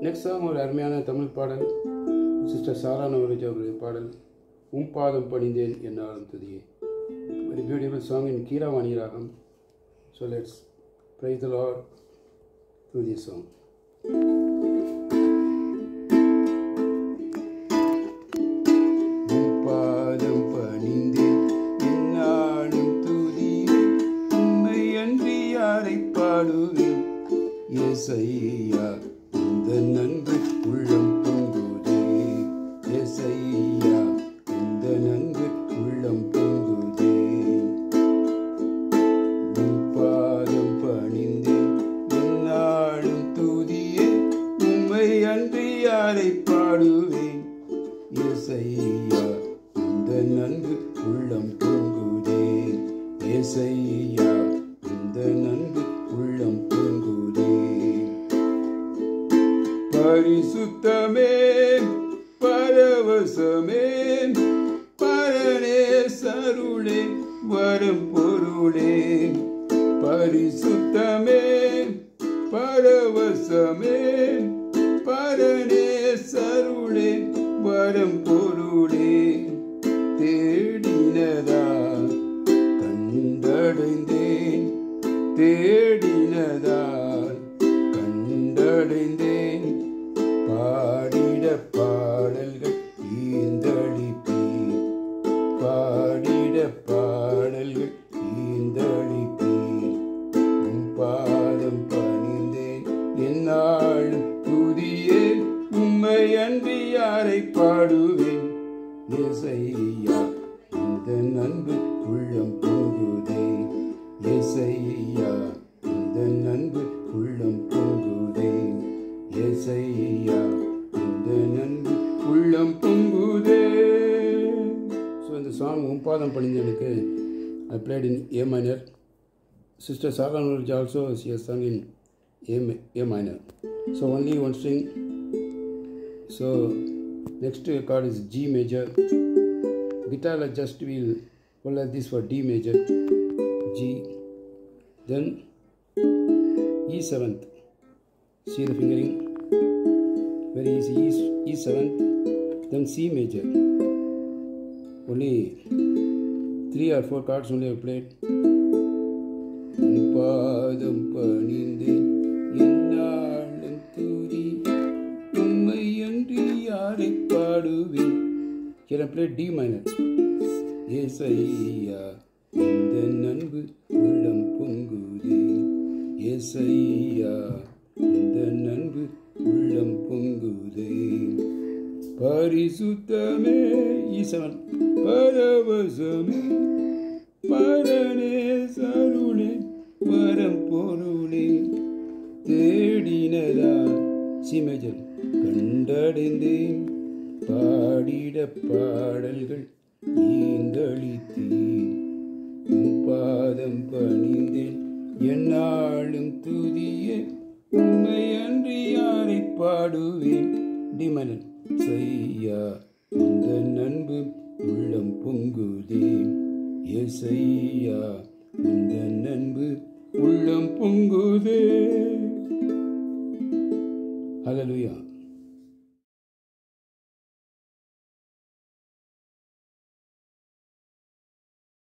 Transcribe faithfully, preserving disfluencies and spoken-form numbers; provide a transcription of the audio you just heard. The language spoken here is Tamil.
நெக்ஸ்ட் சாங் ஒரு அருமையான தமிழ் பாடல். சிஸ்டர் சாரா நவரோஜி அவருடைய பாடல் உம் பாதம் பணிந்தேன் என்னாலும் துதியே. Very beautiful song in Kiravani Ragam. So let's praise the Lord through this song. ஏசையா இந்த நன்பு உள்ளம் பொங்குதே, ஏசையா இந்த நன்பு உள்ளம் பொங்குதே. உம் பாதம் பணிந்தேன் என்னாலும் துதியே, உம்மை அன்றி யாரை பாடுவேன். ஏசையா இந்த நன்பு உள்ளம் பொங்குதே, ஏசையா இந்த நன்பு உள்ளம் பொங்குதே. பரிசுத்தமே பரவசமே பரனே சருளே வரம் பொருளே. பரிசுத்தமே பரவசமே பரனே சருளே வரம் பொருளே. தேடினதா கண்டடைந்தேன், தேடினதால் கண்டடைந்தேன். பாடிட பாடல்கள் ஈந்தளிப்பேன், பாடிட பாடல்கள் ஈந்தளிப்பேன். உம் பாதம் பணிந்தேன் என்னாலும் துதியே, உம்மை அன்றி யாரை பாடுவேன். ஏசையா இந்த நன்பு உள்ளம் பொங்குதே, ஏசையா இந்த நன்பு உள்ளம் பொங்குதே, ஏசையா இந்த நன்பு உள்ளம் பொங்குதே. ஸோ இந்த சாங் உம் பாதம் பணிந்தேனுக்கு I played in A minor. Sister Sarah Navaroji also she has sung in A, A minor. So only one string. So next chord is G major. Guitar just will hold like this for D major, G, then E seventh. See the fingering, very easy. E, E seventh, then C major. Only three or four chords only I played. பாதம் பணிந்தேன் என்னாலும் துதி, உம்மை அன்றி யாரை பாடுவேன். Here I played D minor. ஏசையா இந்த நன்பு உள்ளம் பொங்குதே, ஏசையா இந்த நன்பு உள்ளம் பொங்குதே. பரிசுத்தமே E seven, பரவசமே பரனே சருளே வரம் பொருளே. தேடினதா C major கண்டடைந்தேன், பாடிட பாடல்கள் ஈந்தளித்தேன். உம் பாதம் பணிந்தேன் என்னாலும் துதியே, உம்மை அன்றி யாரை பாடுவேன். D minor. செய்யா இந்த நன்பு உள்ளம் பொங்குதே, ஏசையா இந்த நன்பு உள்ளம் பொங்குதே. ஹல்லேலூயா.